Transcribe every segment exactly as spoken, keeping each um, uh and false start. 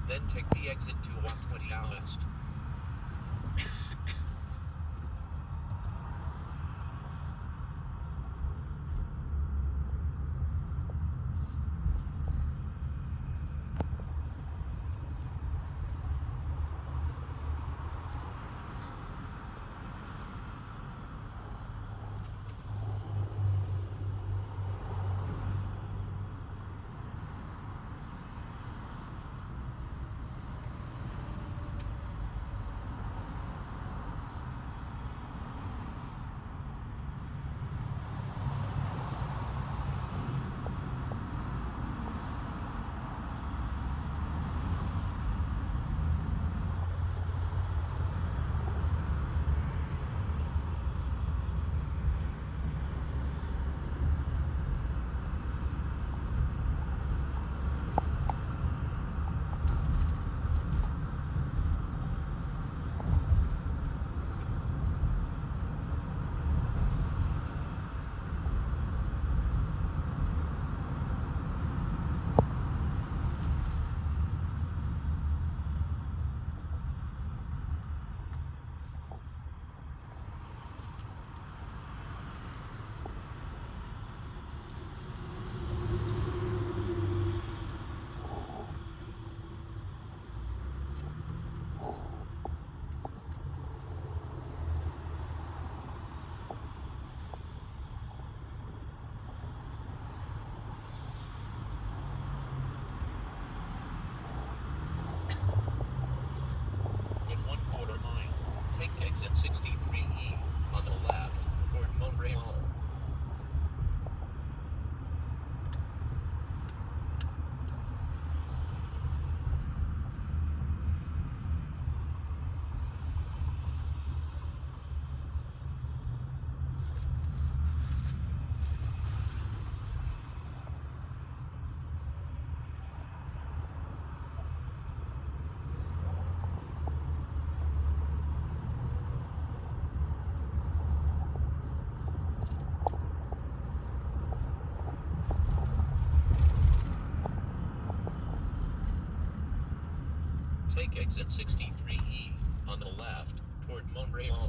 Then take the exit to one twenty West. Exit sixty-three E on the left toward Montreal. Take exit sixty-three E on the left toward Montreal.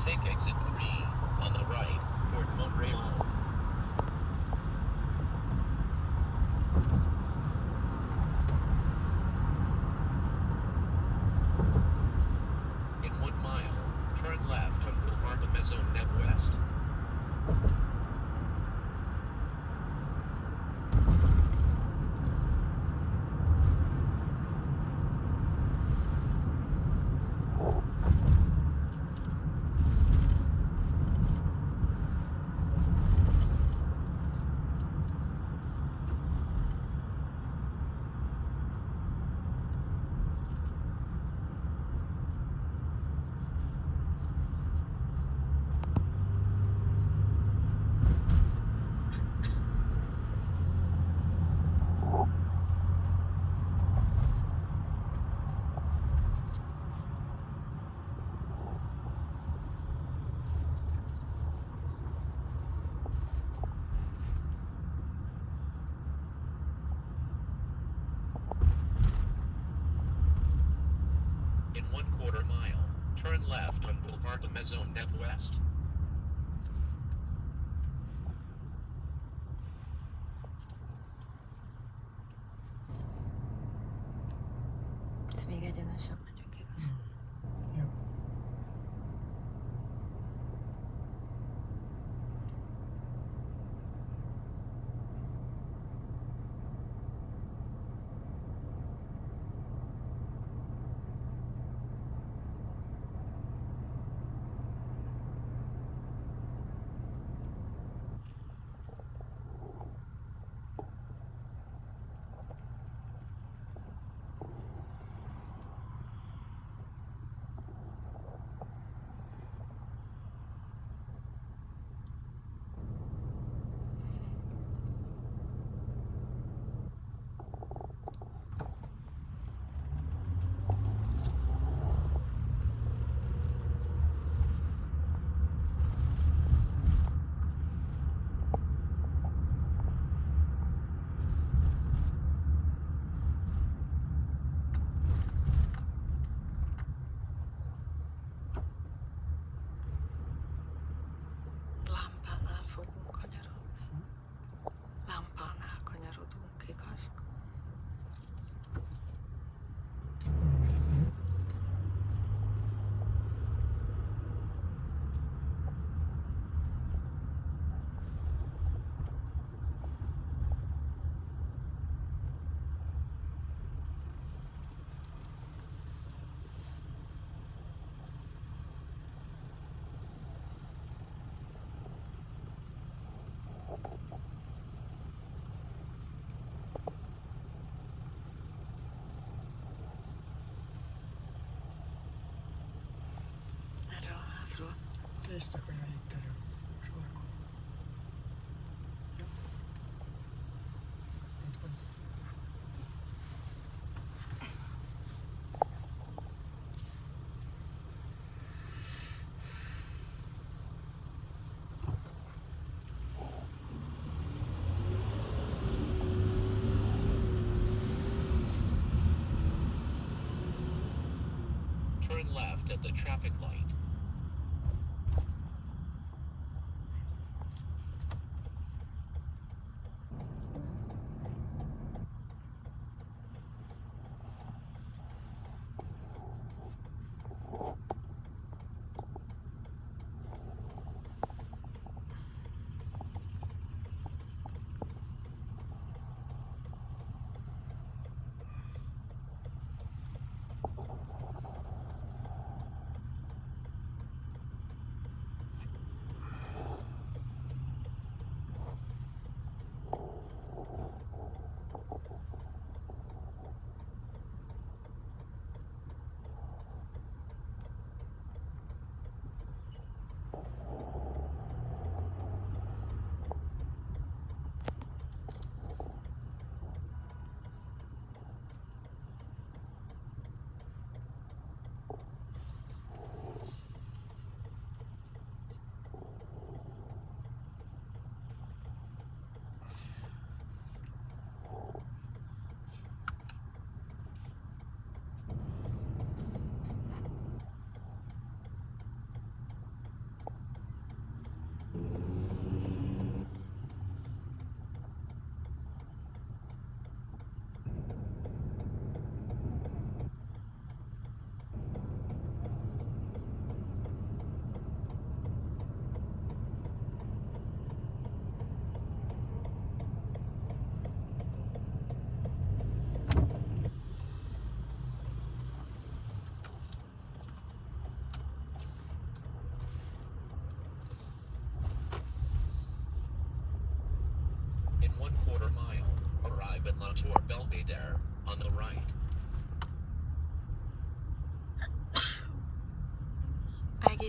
Take exit three on the right toward Monterey Mall. In one mile, turn left on Boulevard de Maisonneuve-Ouest. In one quarter mile, turn left on Boulevard de Maisonneuve-Ouest. Ez még egyenesen megyünk, igaz? Jó. Lámpánál fogunk kanyarodni. Lámpánál kanyarodunk, igaz? Erről a házról. Tésztakaja itt elő, sarkon. Jó? Ott van. Turn left at the traffic light.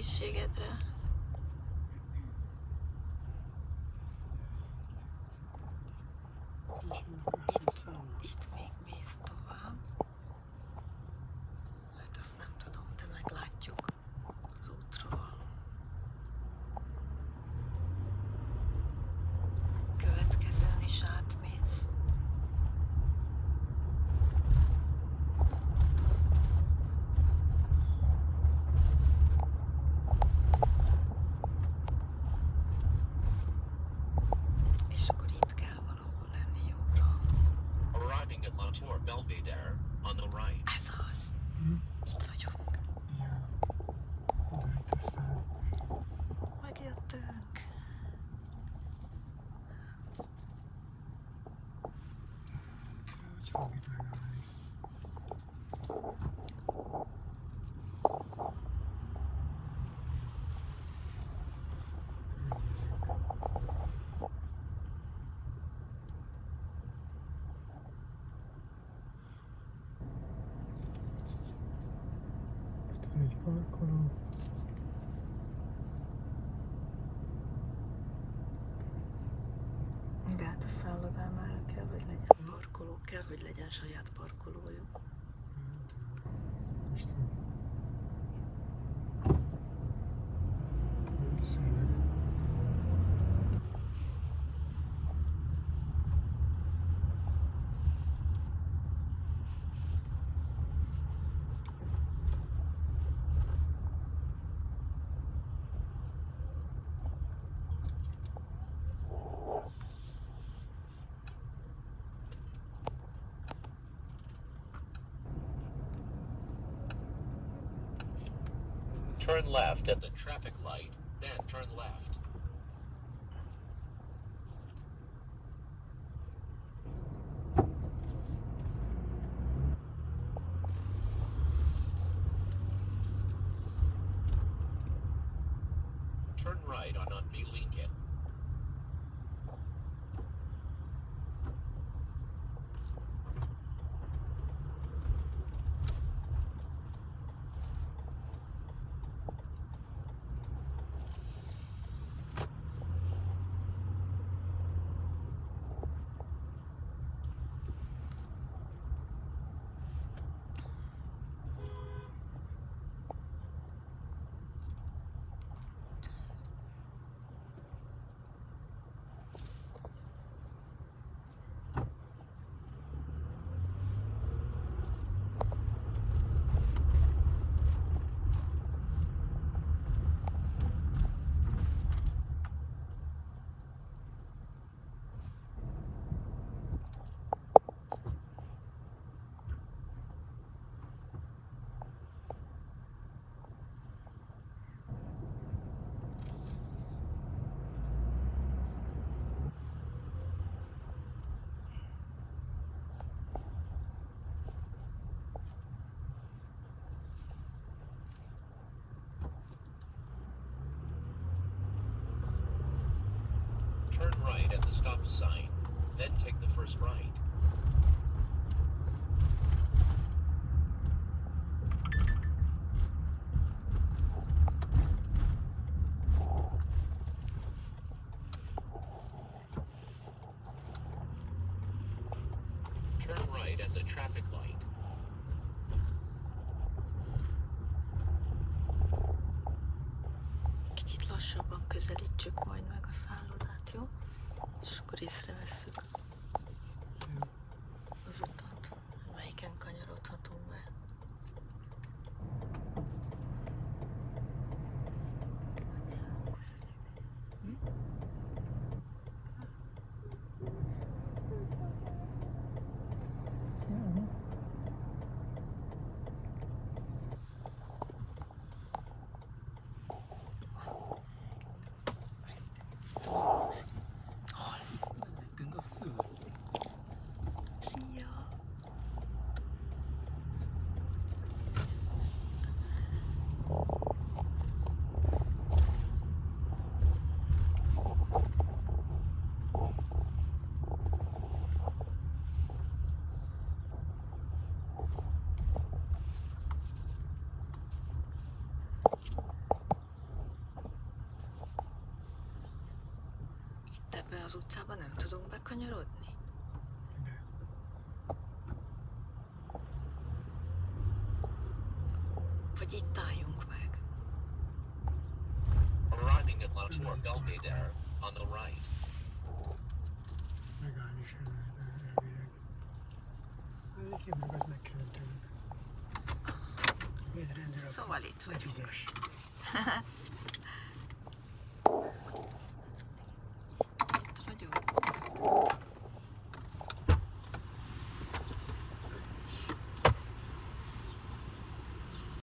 egészségedre. Itt, itt még mész tovább. Hát azt nem tudom, de meglátjuk az útról. Következőn is átmész. És akkor itt kell valahol lenni jobbra. Arriving at La Tour Belvedere on the right. Ez az. Itt vagyunk. Ja. De itt aztán Megjöttünk. hogy fog itt megállni. Körülnézünk. Itt van egy parkoló. De hát a szállodánál kell, hogy legyen parkoló, kell, hogy legyen saját parkolójuk. Most visszajövök. Turn left at the traffic light, then turn left. Turn right on Unbe Lincoln. Turn right at the stop sign, then take the first right. Turn right at the traffic light. Kicsit lassabban közelítsük majd meg a szállodát, jó? És akkor észrevesszük az utat, melyiken kanyarodhatunk be. Szia! az utcában nem tudunk bekanyarodni? Ide. Vagy itt álljunk meg? Arriving at La Tour Belvedere on the right. Megállni sem lehet elvileg. Egyébként meg az megkerült tőlük. Miért rendőr? Szóval itt vagyunk. Lefizes.